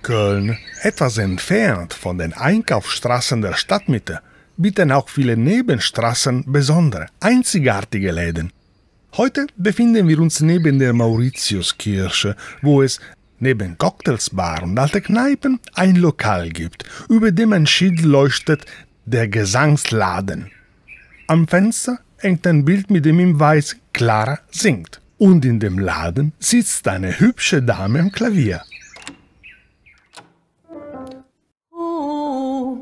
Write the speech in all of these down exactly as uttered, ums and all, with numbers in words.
Köln, etwas entfernt von den Einkaufsstraßen der Stadtmitte, bieten auch viele Nebenstraßen besondere, einzigartige Läden. Heute befinden wir uns neben der Mauritiuskirche, wo es neben Cocktailsbar und alte Kneipen ein Lokal gibt, über dem ein Schild leuchtet, der Gesangsladen. Am Fenster hängt ein Bild mit dem Hinweis Clara singt. Und in dem Laden sitzt eine hübsche Dame am Klavier. Oh,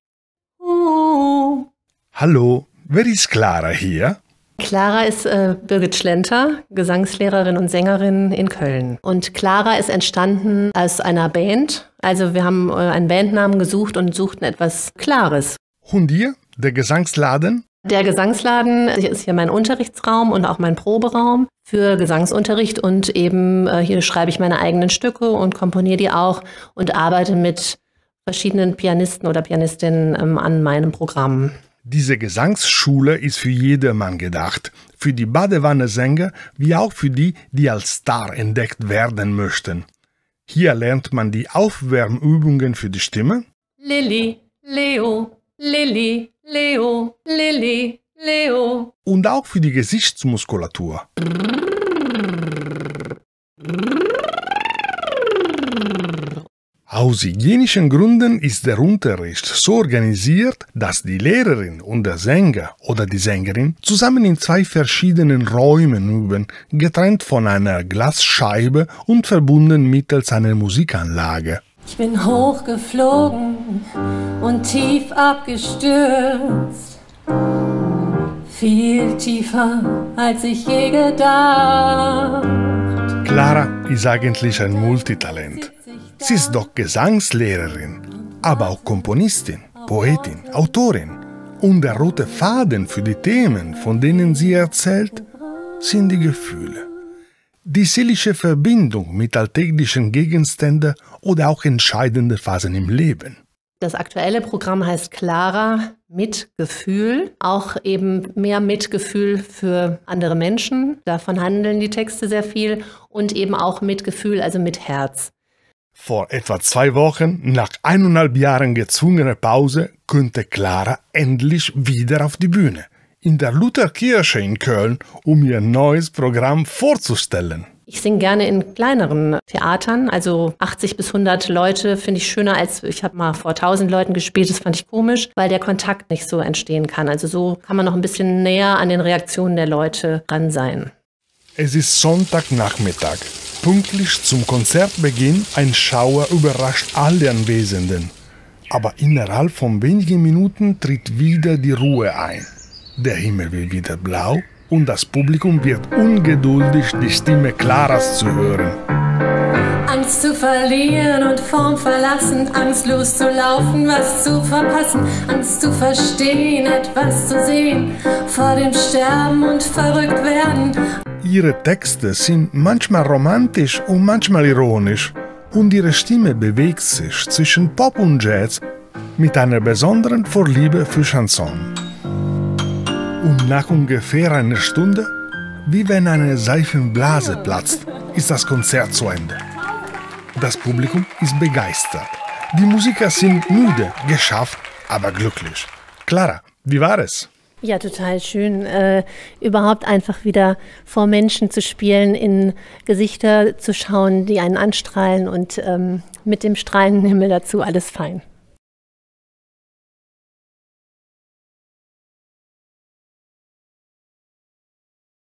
oh. Hallo, wer ist Clara hier? Clara ist äh, Birgit Schlenter, Gesangslehrerin und Sängerin in Köln. Und Clara ist entstanden aus einer Band. Also wir haben äh, einen Bandnamen gesucht und suchten etwas Klares. Und hier, der Gesangsladen? Der Gesangsladen ist hier mein Unterrichtsraum und auch mein Proberaum für Gesangsunterricht. Und eben äh, hier schreibe ich meine eigenen Stücke und komponiere die auch und arbeite mit verschiedenen Pianisten oder Pianistinnen ähm, an meinem Programm. Diese Gesangsschule ist für jedermann gedacht, für die Badewanne-Sänger wie auch für die, die als Star entdeckt werden möchten. Hier lernt man die Aufwärmübungen für die Stimme. Lilli, Leo, Lilli, Leo, Lilli, Leo. Und auch für die Gesichtsmuskulatur. Aus hygienischen Gründen ist der Unterricht so organisiert, dass die Lehrerin und der Sänger oder die Sängerin zusammen in zwei verschiedenen Räumen üben, getrennt von einer Glasscheibe und verbunden mittels einer Musikanlage. Ich bin hochgeflogen und tief abgestürzt, viel tiefer als ich je gedacht. Clara ist eigentlich ein Multitalent. Sie ist doch Gesangslehrerin, aber auch Komponistin, Poetin, Autorin. Und der rote Faden für die Themen, von denen sie erzählt, sind die Gefühle. Die seelische Verbindung mit alltäglichen Gegenständen oder auch entscheidende Phasen im Leben. Das aktuelle Programm heißt Clara mit Gefühl, auch eben mehr Mitgefühl für andere Menschen. Davon handeln die Texte sehr viel und eben auch Mitgefühl, also mit Herz. Vor etwa zwei Wochen, nach eineinhalb Jahren gezwungener Pause, könnte Clara endlich wieder auf die Bühne, in der Lutherkirche in Köln, um ihr neues Programm vorzustellen. Ich singe gerne in kleineren Theatern, also achtzig bis hundert Leute finde ich schöner als, ich habe mal vor tausend Leuten gespielt, das fand ich komisch, weil der Kontakt nicht so entstehen kann. Also so kann man noch ein bisschen näher an den Reaktionen der Leute dran sein. Es ist Sonntagnachmittag. Pünktlich zum Konzertbeginn, ein Schauer überrascht alle Anwesenden. Aber innerhalb von wenigen Minuten tritt wieder die Ruhe ein. Der Himmel wird wieder blau und das Publikum wird ungeduldig, die Stimme Claras zu hören. Angst zu verlieren und Form verlassen, Angst loszulaufen, was zu verpassen, Angst zu verstehen, etwas zu sehen, vor dem Sterben und verrückt werden. Ihre Texte sind manchmal romantisch und manchmal ironisch und ihre Stimme bewegt sich zwischen Pop und Jazz mit einer besonderen Vorliebe für Chanson. Und nach ungefähr einer Stunde, wie wenn eine Seifenblase platzt, ist das Konzert zu Ende. Das Publikum ist begeistert. Die Musiker sind müde, geschafft, aber glücklich. Clara, wie war es? Ja, total schön, äh, überhaupt einfach wieder vor Menschen zu spielen, in Gesichter zu schauen, die einen anstrahlen und ähm, mit dem strahlenden Himmel dazu alles fein.